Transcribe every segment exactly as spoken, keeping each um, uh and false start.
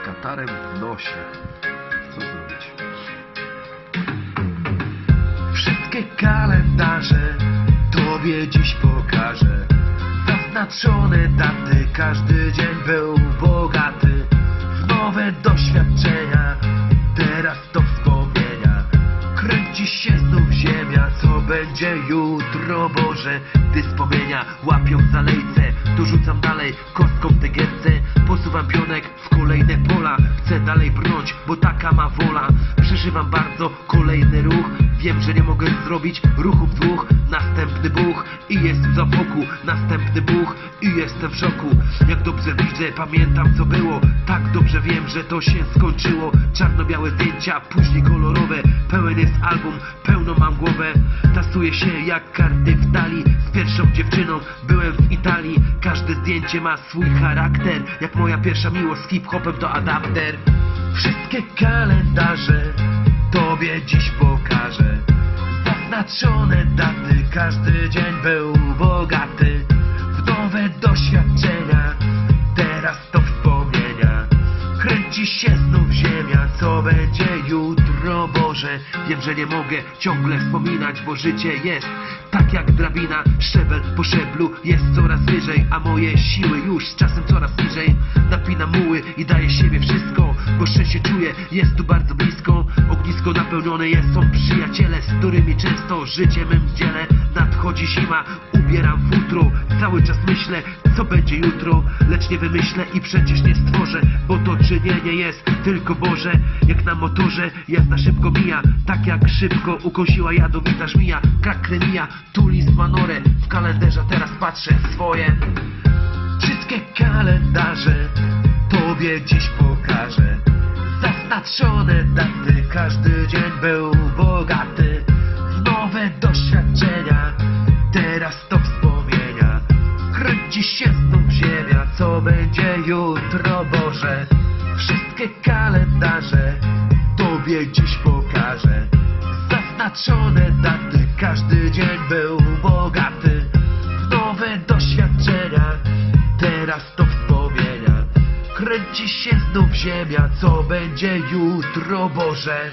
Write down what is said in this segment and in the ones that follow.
katarem w nosie. Co zrobić? Wszystkie kalendarze Tobie dziś pokażę. Zaznaczone daty, każdy dzień był bogaty w nowe doświadczenia. Teraz to wspomnienia. Kręci się znów ziemia, co będzie jutro, Boże. Gdy wspomnienia łapią za lejce, dorzucam dalej kostką tę gębce. Posuwam pionek w kolejne pola. Chcę dalej brnąć, bo taka ma wola. Przeżywam bardzo kolejny ruch. Wiem, że nie mogę zrobić ruchów dwóch. Następny buch i jest za boku. Następny buch i jestem w szoku. Jak dobrze widzę, pamiętam co było. Tak dobrze wiem, że to się skończyło. Czarno-białe zdjęcia, później kolorowe. Pełen jest album, pełno mam głowę. Tasuję się jak karty w talii. Z pierwszą dziewczyną byłem w Italii. Każde zdjęcie ma swój charakter. Jak moja pierwsza miłość z hip-hopem to adapter. Wszystkie kalendarze Tobie dziś pokażę. Zaznaczone daty, każdy dzień był bogaty w nowe doświadczenia. Teraz to wspomnienia. Kręci się znów ziemia, co będzie jutro, Boże. Wiem, że nie mogę ciągle wspominać, bo życie jest tak jak drabina. Szczebel po szczeblu jest coraz wyżej, a moje siły już z czasem coraz niżej. Napinam muły i daję siebie wszystko, bo szczęście czuję, jest tu bardzo blisko. Ognisko napełnione jest, są przyjaciele, z którymi często życie mym dzielę. Nadchodzi zima, ubieram futro. Cały czas myślę, co będzie jutro, lecz nie wymyślę i przecież nie stworzę, bo to czynienie jest tylko Boże. Jak na motorze jazda szybko mija, tak jak szybko ukąsiła jadowita żmija. Krak mija, tulis manore, w kalendarza teraz patrzę swoje. Wszystkie kalendarze Tobie dziś pokażę. Zaznaczone daty, każdy dzień był bogaty w nowe doświadczenia. Teraz to wspomnienia. Kręci się znów ziemia, co będzie jutro, Boże. Wszystkie kalendarze Tobie dziś pokażę. Zaznaczone daty, każdy dzień był bogaty w nowe doświadczenia. Teraz to wspomnienia. Kręci się znów ziemia, co będzie jutro, Boże.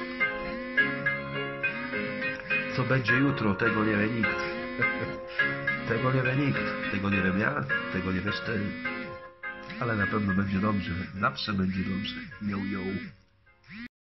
Co będzie jutro, tego nie wie nikt. Tego nie wie nikt. Tego nie wiem ja, tego nie wiesz ty. Ale na pewno będzie dobrze. Zawsze będzie dobrze. Yo, yo.